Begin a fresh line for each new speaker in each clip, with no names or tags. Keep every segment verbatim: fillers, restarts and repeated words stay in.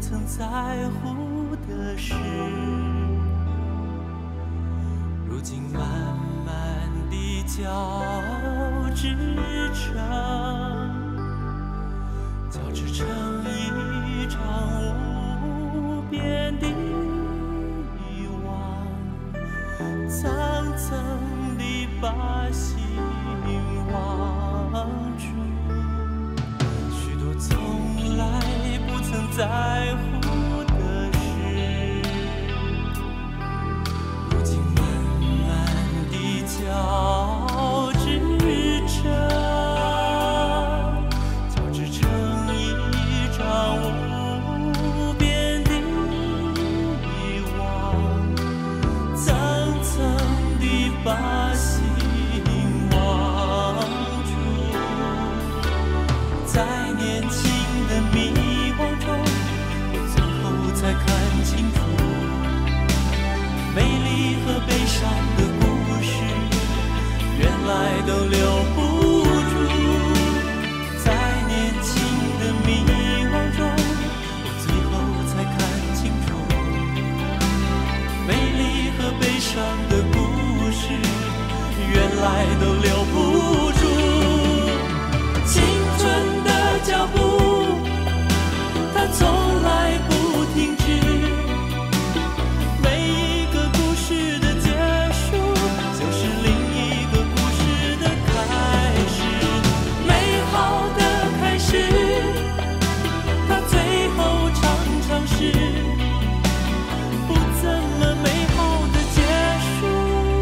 曾在乎的事，如今慢慢地交织成，交织成一场无边的遗忘，层层地把心忘住，许多从来不曾在乎的事，如今慢慢地交织成，交织成一场无边的遗忘，层层地把心忘住，在年轻的迷惘中，我最后才看清楚，美丽和悲伤的故事，原来都留不住。在年轻的迷惘中，我最后才看清楚，美丽和悲伤的故事，原来都留不住。青春的脚步，它从来不停止，每一个故事的结束，就是另一个故事的开始。美好的开始，它最后常常是不怎么美好的结束。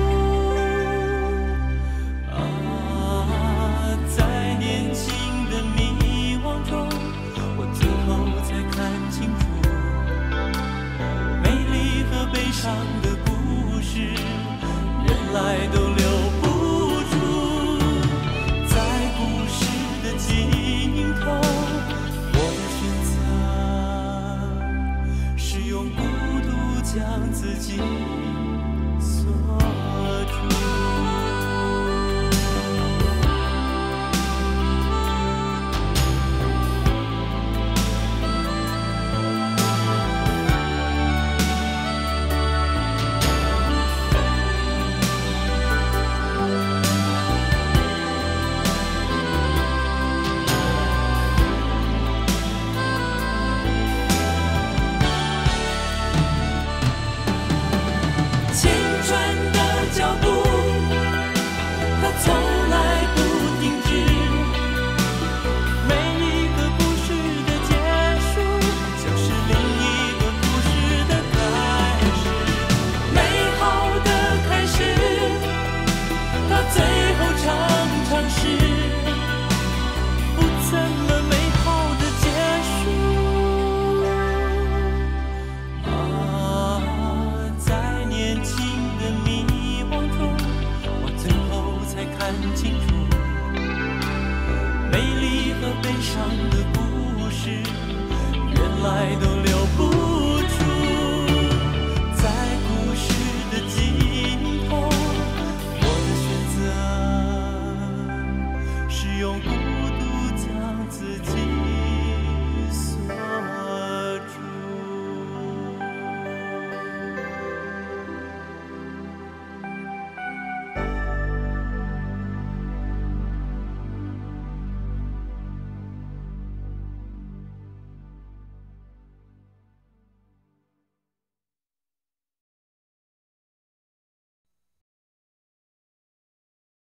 啊，在年轻的迷惘中，我最后才看清楚，美丽和悲伤的故事，原来都留不住。在故事的尽头，我的选择是用孤独将自己